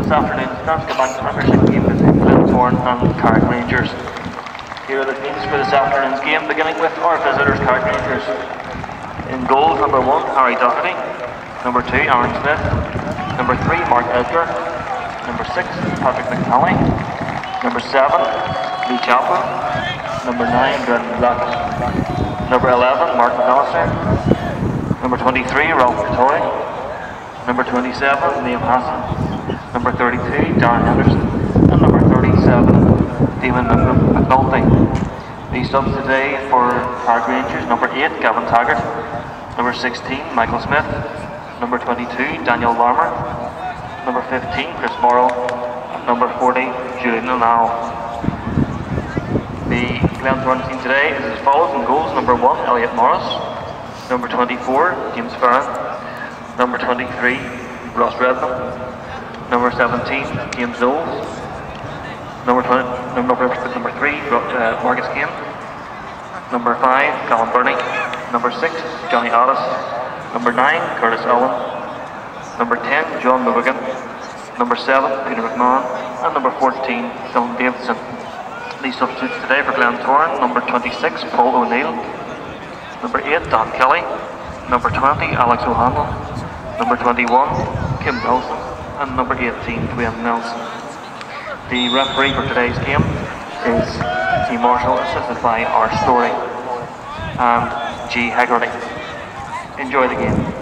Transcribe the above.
this afternoon's basketball premiership game between Glentoran and Carrick Rangers. Here are the teams for this afternoon's game, beginning with our visitors, Carrick Rangers. In goals, number 1, Harry Doherty. Number 2, Aaron Smith. Number 3, Mark Edgar. Number 6, Patrick McNally. Number 7, Lee Chaplin. Number 9, Brendan Black. Number 11, Mark McAllister. Number 23, Ralph Toy. Number 27, Liam Hassan. Number 32, Darren Henderson. And number 37, Damon McNulty. The subs today for Carrick Rangers: number 8, Gavin Taggart. Number 16, Michael Smith. Number 22, Daniel Larmer. Number 15, Chris Morrow. And number 40, Julian O'Neill. The Glentoran team today is as follows: in goals, number 1, Elliot Morris. Number 24, James Farron. Number 23, Ross Redmond. Number 17, James Knowles. Number 3, Marcus Kane. Number 5, Colin Burney. Number 6, Johnny Addis. Number 9, Curtis Allen. Number 10, John Mulligan. Number 7, Peter McMahon. And number 14, Dylan Davidson. These substitutes today for Glentoran: number 26, Paul O'Neill. Number 8, Don Kelly. Number 20, Alex O'Hanlon. Number 21, Kim Nelson. And number 18, Dwayne Nelson. The referee for today's game is T. Marshall, assisted by R. Story and G. Haggerty. Enjoy the game.